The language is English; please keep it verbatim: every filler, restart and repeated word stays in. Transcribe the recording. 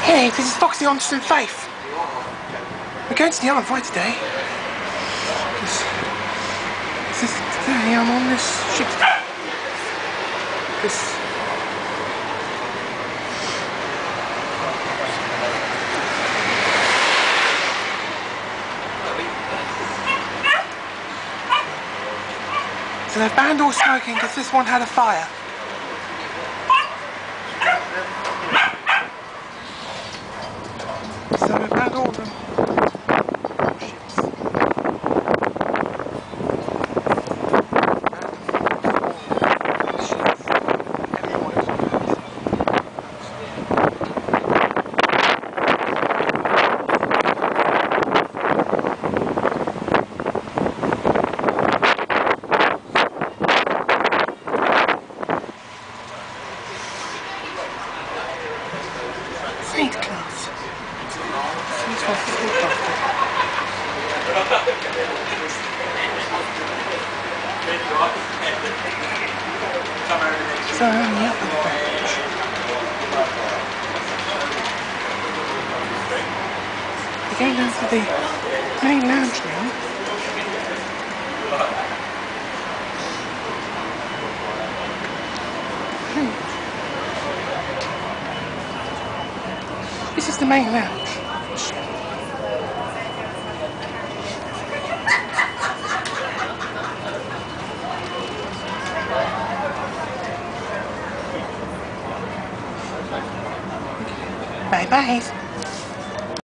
Hey, this is Foxy Honesty and Faith. We're going to the Envoy today. This, this is today I'm on this ship. This. So they've banned all smoking because this one had a fire. So we've banned all of them. Sneak class. Sneak class. So I'm on the upper bench. We're going down to the main lounge now. Hmm. This is the main lounge. Bye bye.